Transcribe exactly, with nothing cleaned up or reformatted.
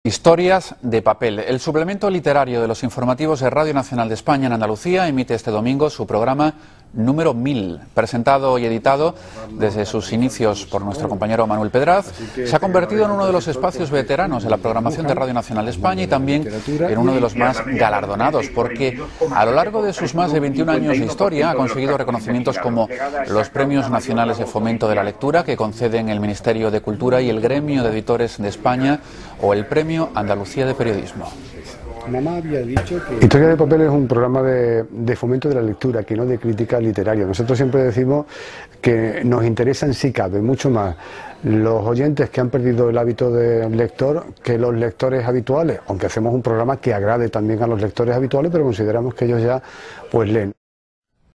Historias de papel. El suplemento literario de los informativos de Radio Nacional de España en Andalucía emite este domingo su programa número mil. Presentado y editado desde sus inicios por nuestro compañero Manuel Pedraz, se ha convertido en uno de los espacios veteranos de la programación de Radio Nacional de España y también en uno de los más galardonados, porque a lo largo de sus más de veintiún años de historia ha conseguido reconocimientos como los Premios Nacionales de Fomento de la Lectura que conceden el Ministerio de Cultura y el Gremio de Editores de España, o el Premio Andalucía de Periodismo. Mamá había dicho que... Historia de papel es un programa de, de fomento de la lectura, que no de crítica literaria. Nosotros siempre decimos que nos interesan, si cabe, mucho más los oyentes que han perdido el hábito del lector que los lectores habituales, aunque hacemos un programa que agrade también a los lectores habituales, pero consideramos que ellos ya pues leen.